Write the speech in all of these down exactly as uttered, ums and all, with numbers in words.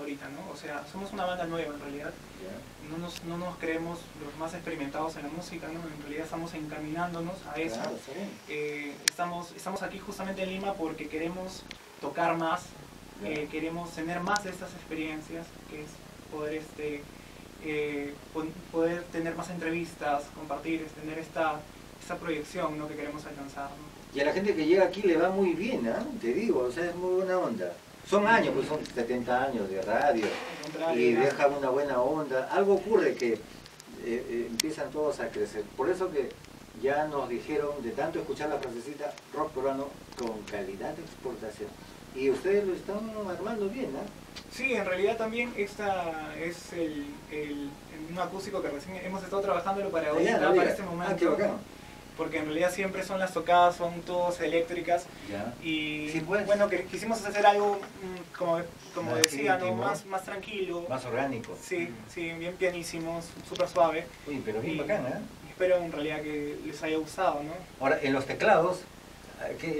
ahorita, ¿no? O sea, somos una banda nueva en realidad. Yeah. No, nos, no nos creemos los más experimentados en la música, ¿no? En realidad estamos encaminándonos a eso. Claro, eh, estamos, estamos aquí justamente en Lima porque queremos tocar más, yeah. eh, queremos tener más de estas experiencias, que es poder, este, eh, poder tener más entrevistas, compartir, tener esta, esta proyección, ¿no? que queremos alcanzar, ¿no? Y a la gente que llega aquí le va muy bien, ¿eh? Te digo, o sea, es muy buena onda. Son años, pues son setenta años de radio y dejan una buena onda. Algo ocurre que eh, eh, empiezan todos a crecer. Por eso que ya nos dijeron, de tanto escuchar la frasecita, rock peruano con calidad de exportación. Y ustedes lo están armando bien, ¿eh? Sí, en realidad también esta es el, el, un acústico que recién hemos estado trabajándolo para ahorita, no para este momento. Ah, qué bacano. Porque en realidad siempre son las tocadas, son todas eléctricas. Ya. Y sí, pues. bueno, que quisimos hacer algo, como, como más decía, ¿no? más, más tranquilo. Más orgánico. Sí, sí, bien pianísimo, súper suave. Uy, pero bien y, bacana, ¿eh? Espero en realidad que les haya gustado, ¿no? Ahora, en los teclados, que...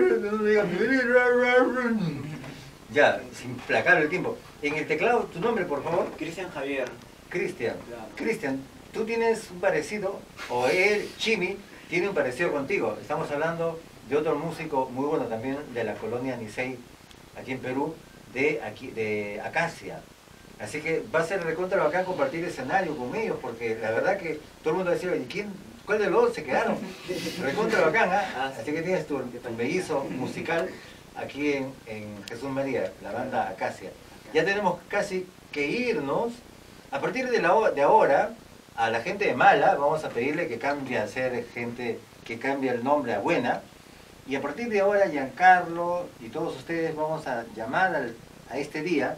ya, sin placar el tiempo. En el teclado, tu nombre, por favor. Cristian Javier. Cristian. Claro. Cristian, tú tienes un parecido, o él, Chimi, tiene un parecido contigo. Estamos hablando de otro músico muy bueno también de la colonia Nicey, aquí en Perú, de, aquí, de Acacia. Así que va a ser recontra bacán compartir escenario con ellos, porque la verdad que todo el mundo va a decir, oye, ¿quién? ¿Cuál de los dos se quedaron? Recontra bacán, ¿eh? Así que tienes tu, tu mellizo musical aquí en, en Jesús María, la banda Acacia. Ya tenemos casi que irnos. A partir de, la, de ahora, a la gente de Mala vamos a pedirle que cambie a ser gente que cambie el nombre a Buena. Y a partir de ahora, Giancarlo y todos ustedes vamos a llamar al, a este día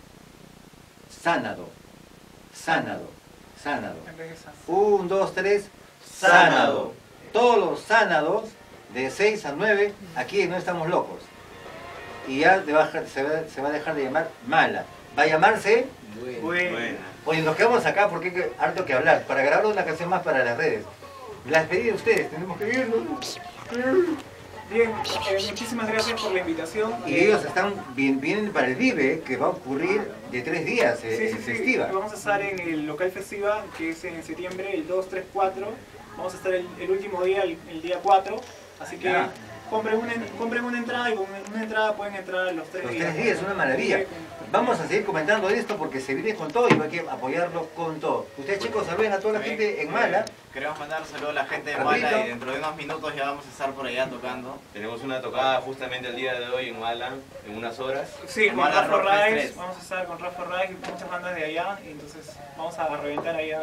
Sánado. Sánado. Sánado. Un, dos, tres. Sánado. Todos los sánados de seis a nueve aquí en No Estamos Locos. Y ya se va, se, va, se va a dejar de llamar Mala. Va a llamarse Buena. Buena. Oye, nos quedamos acá porque hay que, harto que hablar. Para grabar una canción más para las redes. Las pedí de ustedes, tenemos que irnos. Bien, eh, muchísimas gracias por la invitación. Y ellos están bien, vienen para el Vive, que va a ocurrir de tres días, eh, sí, el sí, Festiva. Sí. Vamos a estar en el local Festiva, que es en septiembre, el dos, tres, cuatro. Vamos a estar el, el último día, el, el día cuatro. Así que ah. compren, una, compren una entrada y con una entrada pueden entrar los tres los días. Los tres días, es una maravilla. Vamos a seguir comentando esto porque se viene con todo y hay que apoyarlo con todo. Ustedes, chicos, saluden a toda la gente en Mala. Queremos mandar un saludo a la gente de Mala y dentro de unos minutos ya vamos a estar por allá tocando. Tenemos una tocada justamente el día de hoy en Mala, en unas horas. Sí, con Rafa Rice, vamos a estar con Rafa Rice y muchas bandas de allá, y entonces vamos a reventar allá.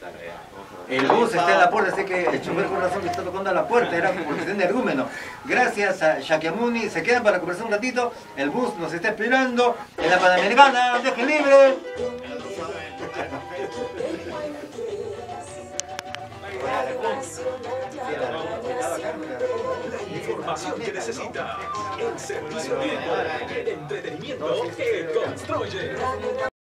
El bus está en la puerta, así que el chofer con razón que está tocando a la puerta, era por cuestión de ergúmeno. Gracias a Shakyamuni, se quedan para conversar un ratito, el bus nos está esperando en la Panamericana, dejen libre. La información que necesita, el servicio bien, el entretenimiento que construye.